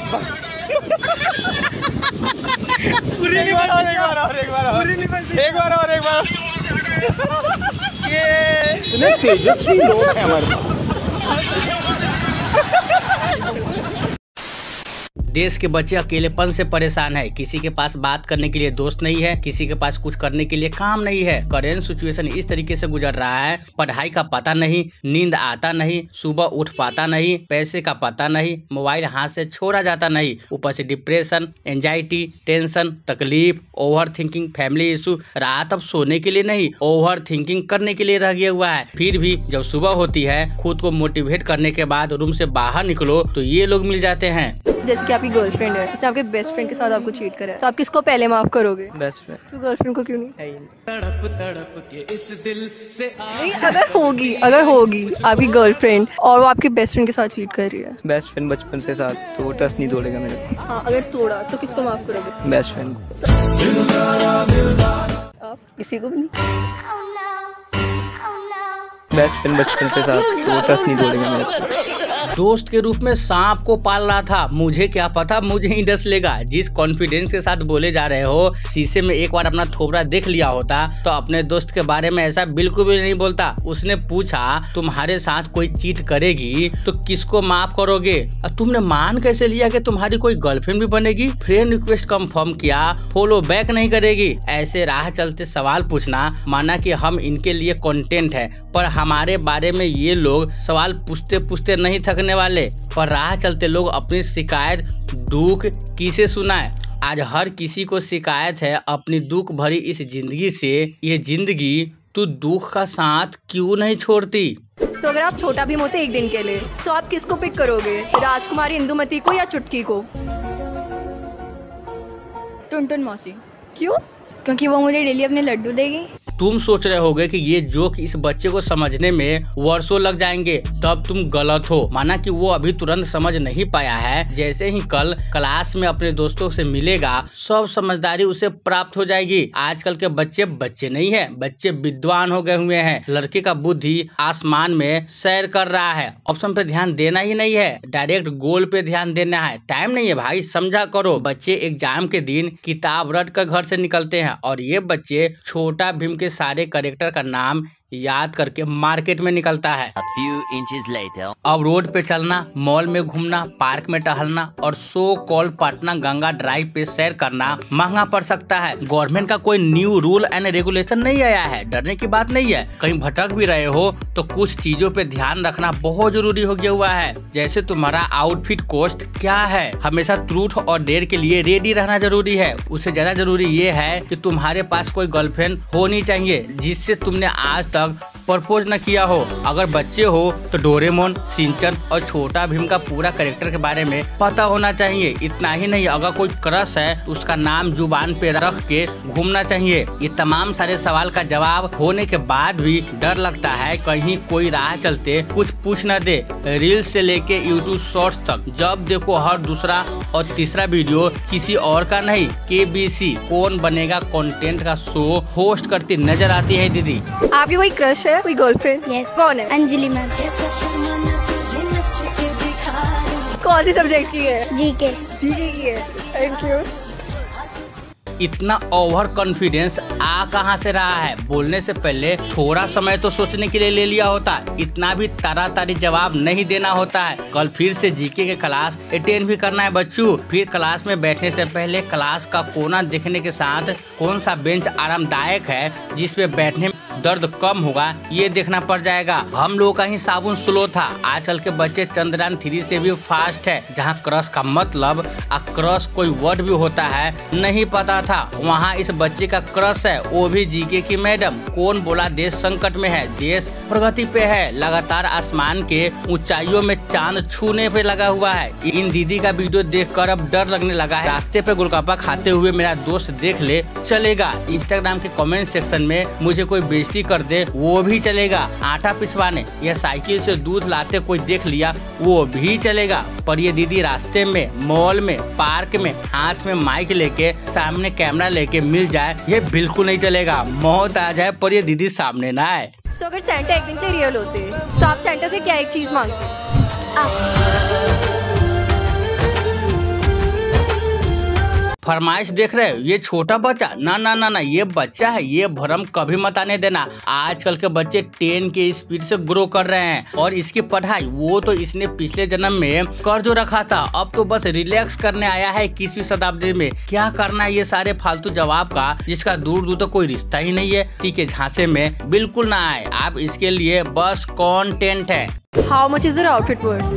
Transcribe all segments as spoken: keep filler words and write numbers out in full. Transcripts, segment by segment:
पूरी नहीं बार और एक बार और एक बार और एक बार और एक बार ये तेजस्वी लोग हैं हमारे पास। देश के बच्चे अकेलेपन से परेशान है। किसी के पास बात करने के लिए दोस्त नहीं है, किसी के पास कुछ करने के लिए काम नहीं है। करेंट सिचुएशन इस तरीके से गुजर रहा है, पढ़ाई का पता नहीं, नींद आता नहीं, सुबह उठ पाता नहीं, पैसे का पता नहीं, मोबाइल हाथ से छोड़ा जाता नहीं, ऊपर से डिप्रेशन, एंजाइटी, टेंशन, तकलीफ, ओवर थिंकिंग, फैमिली इशू। रात अब सोने के लिए नहीं, ओवर थिंकिंग करने के लिए रह गया हुआ है। फिर भी जब सुबह होती है, खुद को मोटिवेट करने के बाद रूम से बाहर निकलो तो ये लोग मिल जाते हैं। जैसे कि आपकी गर्लफ्रेंड है, उसने आपके बेस्ट फ्रेंड के साथ आपको चीट करा है, तो आप किसको पहले माफ करोगे? Best friend. तो गर्लफ्रेंड को क्यों नहीं? तड़प तड़प के इस दिल से नहीं, अगर होगी अगर होगी आपकी गर्लफ्रेंड और वो आपके बेस्ट फ्रेंड के साथ चीट कर रही है, बेस्ट फ्रेंड बचपन से साथ, तो वो ट्रस्ट नहीं तोड़ेगा मेरे को। हाँ, अगर तोड़ा तो किसको माफ करोगे? Best friend. आप किसी को भी नहीं? बेस्ट फ्रेंड बचपन से साथ, तो वो ट्रस्ट नहीं तोड़ेगा मेरे को। दोस्त के रूप में सांप को पाल रहा था, मुझे क्या पता मुझे ही डस लेगा। जिस कॉन्फिडेंस के साथ बोले जा रहे हो, शीशे में एक बार अपना थोबड़ा देख लिया होता तो अपने दोस्त के बारे में ऐसा बिल्कुल भी नहीं बोलता। उसने पूछा तुम्हारे साथ कोई चीट करेगी तो किसको माफ करोगे? और तुमने मान कैसे लिया कि तुम्हारी कोई गर्लफ्रेंड भी बनेगी? फ्रेंड रिक्वेस्ट कंफर्म किया, फॉलो बैक नहीं करेगी। ऐसे राह चलते सवाल पूछना, माना कि हम इनके लिए कंटेंट है, पर हमारे बारे में ये लोग सवाल पूछते पूछते नहीं थकने वाले। पर राह चलते लोग अपनी शिकायत दुख किसे सुनाए? आज हर किसी को शिकायत है अपनी दुख भरी इस जिंदगी से। ये जिंदगी तू दुख का साथ क्यों नहीं छोड़ती? सो अगर आप छोटा भीम होते एक दिन के लिए, सो आप किसको पिक करोगे? राजकुमारी इंदुमती को या चुटकी को? टुनटुन मौसी। क्यों? क्योंकि वो मुझे डेली अपने लड्डू देगी। तुम सोच रहे होगे कि ये जोक इस बच्चे को समझने में वर्षों लग जाएंगे, तब तुम गलत हो। माना कि वो अभी तुरंत समझ नहीं पाया है। जैसे ही कल क्लास में अपने दोस्तों से मिलेगा, सब समझदारी उसे प्राप्त हो जाएगी। आजकल के बच्चे बच्चे नहीं है, बच्चे विद्वान हो गए हुए हैं। लड़के का बुद्धि आसमान में सैर कर रहा है। ऑप्शन पे ध्यान देना ही नहीं है, डायरेक्ट गोल पे ध्यान देना है। टाइम नहीं है भाई, समझा करो। बच्चे एग्जाम के दिन किताब रट कर घर से निकलते हैं और ये बच्चे छोटा भीम के सारे कैरेक्टर का नाम याद करके मार्केट में निकलता है। A few inches later. अब रोड पे चलना, मॉल में घूमना, पार्क में टहलना और so called Patna Ganga Drive पे सैर करना महंगा पड़ सकता है। गवर्नमेंट का कोई न्यू रूल एंड रेगुलेशन नहीं आया है, डरने की बात नहीं है। कहीं भटक भी रहे हो तो कुछ चीजों पे ध्यान रखना बहुत जरूरी हो गया हुआ है। जैसे तुम्हारा आउटफिट कॉस्ट क्या है, हमेशा ट्रूथ और डेयर के लिए रेडी रहना जरूरी है। उससे ज्यादा जरूरी ये है कि तुम्हारे पास कोई गर्लफ्रेंड होनी चाहिए जिससे तुमने आज तक प्रपोज न किया हो। अगर बच्चे हो तो डोरेमोन, सिंचन और छोटा भीम का पूरा कैरेक्टर के बारे में पता होना चाहिए। इतना ही नहीं, अगर कोई क्रश है उसका नाम जुबान पे रख के घूमना चाहिए। ये तमाम सारे सवाल का जवाब होने के बाद भी डर लगता है कहीं कोई राह चलते कुछ पूछ न दे। रील्स से लेके यूट्यूब शॉर्ट्स तक जब देखो हर दूसरा और तीसरा वीडियो किसी और का नहीं, केबीसी कौन बनेगा कंटेंट का शो होस्ट करती नजर आती है। दीदी आपकी कोई क्रश है, कोई गर्लफ्रेंड? Yes. कौन है? अंजलि मैम। कौन सी सब्जेक्ट की है? जीके। जीके की है। Thank you. इतना ओवर कॉन्फिडेंस आ कहां से रहा है? बोलने से पहले थोड़ा समय तो सोचने के लिए ले लिया होता। इतना भी तारातारी जवाब नहीं देना होता है। कल फिर से जीके के क्लास अटेंड भी करना है बच्चों। फिर क्लास में बैठने से पहले क्लास का कोना देखने के साथ कौन सा बेंच आरामदायक है जिसपे बैठने में दर्द कम होगा ये देखना पड़ जाएगा। हम लोग का ही साबुन स्लो था, आजकल के बच्चे चंद्रयान थ्री से भी फास्ट है। जहाँ क्रश का मतलब आ क्रश कोई वर्ड भी होता है नहीं पता था, वहाँ इस बच्चे का क्रश है, वो भी जीके की मैडम। कौन बोला देश संकट में है? देश प्रगति पे है, लगातार आसमान के ऊंचाइयों में चांद छूने पे लगा हुआ है। इन दीदी का वीडियो देखकर अब डर लगने लगा है। रास्ते पे गोलगप्पा खाते हुए मेरा दोस्त देख ले चलेगा, इंस्टाग्राम के कमेंट सेक्शन में मुझे कोई बेइज्जती कर दे वो भी चलेगा, आटा पिसवाने या साइकिल से दूध लाते कोई देख लिया वो भी चलेगा। पर ये दीदी रास्ते में, मॉल में, पार्क में हाथ में माइक लेके सामने कैमरा लेके मिल जाए ये बिल्कुल नहीं चलेगा। मौत आ जाए पर ये दीदी सामने ना आए। so, अगर सेंटा एक दिन के रियल होते तो आप सेंटा से क्या एक चीज मांगते? फरमाइश देख रहे हो, ये छोटा बच्चा ना ना ना ना ये बच्चा है, ये भ्रम कभी मत आने देना। आजकल के बच्चे टेन के स्पीड से ग्रो कर रहे हैं और इसकी पढ़ाई वो तो इसने पिछले जन्म में कर जो रखा था, अब तो बस रिलैक्स करने आया है इक्कीसवीं शताब्दी में। क्या करना है ये सारे फालतू जवाब का, जिसका दूर दूर तक कोई रिश्ता ही नहीं है, ठीक है झांसे में बिल्कुल ना आए आप, इसके लिए बस कंटेंट है। How much is your outfit worth?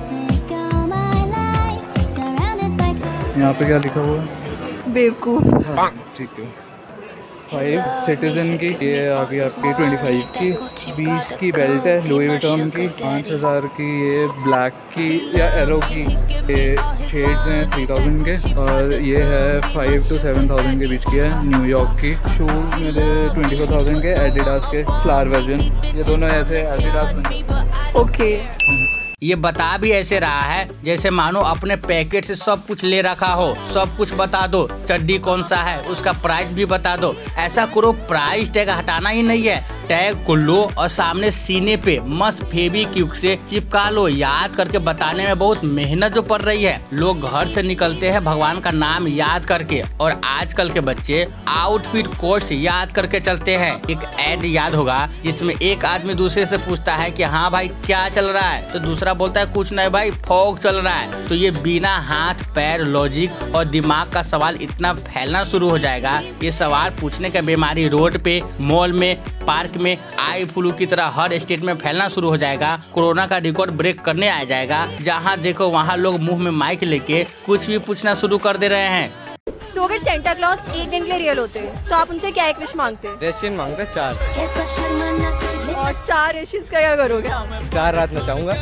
यहाँ पे क्या लिखा हुआ है? बेवकूफ। हाँ, ठीक है। फाइव सिटीजन की ये आ गई आपकी ट्वेंटी फाइव की, बीस की बेल्ट है लुई विटॉन की, पाँच हज़ार की ये ब्लैक की या एरो की ये शेड्स हैं थ्री थाउजेंड के, और ये है फाइव टू सेवन थाउजेंड के बीच की है न्यूयॉर्क की। शूज़ मेरे ट्वेंटी फोर थाउजेंड के एडिडास के फ्लावर वर्जन, ये दोनों ऐसे एडिडास में। ओके। ये बता भी ऐसे रहा है जैसे मानो अपने पैकेट से सब कुछ ले रखा हो, सब कुछ बता दो, चड्डी कौन सा है उसका प्राइस भी बता दो। ऐसा करो, प्राइस टैग हटाना ही नहीं है, टैग को लो और सामने सीने पे मस्त फेविक्विक से चिपका लो। याद करके बताने में बहुत मेहनत जो पड़ रही है। लोग घर से निकलते हैं भगवान का नाम याद करके, और आजकल के बच्चे आउटफिट कॉस्ट याद करके चलते हैं। एक एड याद होगा जिसमें एक आदमी दूसरे से पूछता है कि हाँ भाई क्या चल रहा है, तो दूसरा बोलता है कुछ नहीं भाई फॉग चल रहा है। तो ये बिना हाथ पैर लॉजिक और दिमाग का सवाल इतना फैलना शुरू हो जाएगा, ये सवाल पूछने का बीमारी रोड पे, मॉल में, पार्क में आई फ्लू की तरह हर स्टेट में फैलना शुरू हो जाएगा। कोरोना का रिकॉर्ड ब्रेक करने आ जाएगा। जहाँ देखो वहाँ लोग मुंह में माइक लेके कुछ भी पूछना शुरू कर दे रहे हैं। सो अगर सेंटा क्लॉज एक दिन के लिए रियल होते तो आप उनसे क्या एक विश मांगते? रेशियन मांगते चार और चार रेशियंस का क्या करोगे? चार रात में चाहूंगा।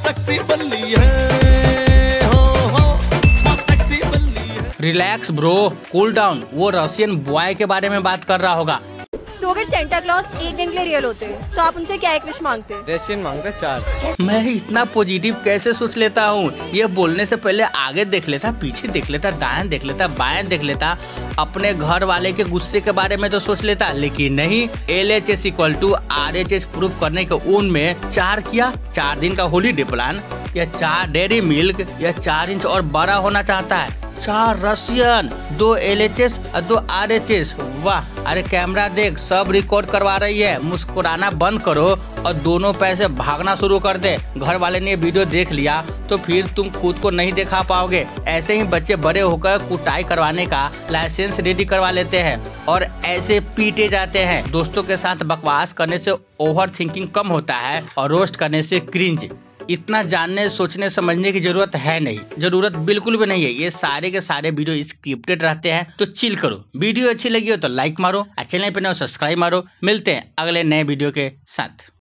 रिलैक्स ब्रो, कूल डाउन, वो रशियन बॉय के बारे में बात कर रहा होगा। सो अगर सेंटा क्लॉज एक दिन के लिए रियल होते तो आप उनसे क्या एक विश मांगते? रेशियन मांगते चार। मैं इतना पॉजिटिव कैसे सोच लेता हूँ, ये बोलने से पहले आगे देख लेता, पीछे देख लेता, दाएं देख लेता, बाएं देख लेता, अपने घर वाले के गुस्से के बारे में तो सोच लेता, लेकिन नहीं। L H S equal to R H S proof करने के उन में चार किया, चार दिन का हॉलीडे प्लान, या चार डेयरी मिल्क, या चार इंच और बड़ा होना चाहता है। चार रशियन, दो एल एच एस और दो आर एच एस। वाह, अरे कैमरा देख, सब रिकॉर्ड करवा रही है। मुस्कुराना बंद करो और दोनों पैर से भागना शुरू कर दे। घर वाले ने ये वीडियो देख लिया तो फिर तुम खुद को नहीं दिखा पाओगे। ऐसे ही बच्चे बड़े होकर कुटाई करवाने का लाइसेंस रेडी करवा लेते हैं और ऐसे पीटे जाते हैं। दोस्तों के साथ बकवास करने से ओवर थिंकिंग कम होता है और रोस्ट करने से क्रिंज। इतना जानने सोचने समझने की जरूरत है नहीं, जरूरत बिल्कुल भी नहीं है। ये सारे के सारे वीडियो स्क्रिप्टेड रहते हैं, तो चिल करो। वीडियो अच्छी लगी हो तो लाइक मारो, चैनल पे नए सब्सक्राइब मारो। मिलते हैं अगले नए वीडियो के साथ।